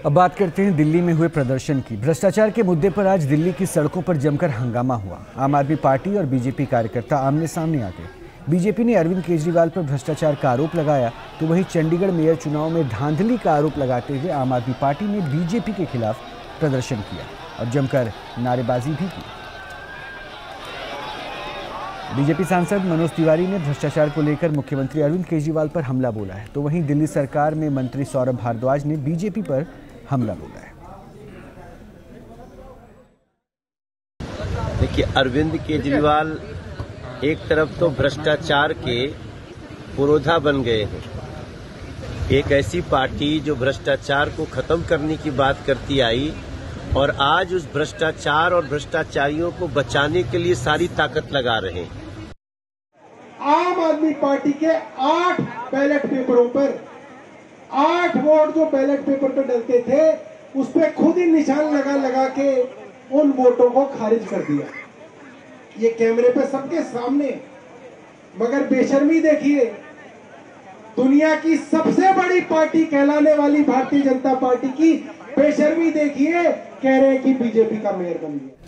अब बात करते हैं दिल्ली में हुए प्रदर्शन की। भ्रष्टाचार के मुद्दे पर आज दिल्ली की सड़कों पर जमकर हंगामा हुआ। आम आदमी पार्टी और बीजेपी कार्यकर्ता आमने सामने आ गए। बीजेपी ने अरविंद केजरीवाल पर भ्रष्टाचार का आरोप लगाया, तो वहीं चंडीगढ़ मेयर चुनाव में धांधली का आरोप लगाते हुए आम आदमी पार्टी ने बीजेपी के खिलाफ प्रदर्शन किया और जमकर नारेबाजी भी की। बीजेपी सांसद मनोज तिवारी ने भ्रष्टाचार को लेकर मुख्यमंत्री अरविंद केजरीवाल पर हमला बोला है, तो वहीं दिल्ली सरकार में मंत्री सौरभ भारद्वाज ने बीजेपी पर हमला बोला है। देखिए, अरविंद केजरीवाल एक तरफ तो भ्रष्टाचार के पुरोधा बन गए हैं। एक ऐसी पार्टी जो भ्रष्टाचार को खत्म करने की बात करती आई और आज उस भ्रष्टाचार और भ्रष्टाचारियों को बचाने के लिए सारी ताकत लगा रहे हैं। आम आदमी पार्टी के 8 बैलेट पेपरों पर 8 वोट जो बैलेट पेपर पर डलते थे, उस पर खुद ही निशान लगा के उन वोटों को खारिज कर दिया। ये कैमरे पे सबके सामने। मगर बेशर्मी देखिए, दुनिया की सबसे बड़ी पार्टी कहलाने वाली भारतीय जनता पार्टी की बेशर्मी देखिए, कह रहे हैं कि बीजेपी का मेयर बन गया।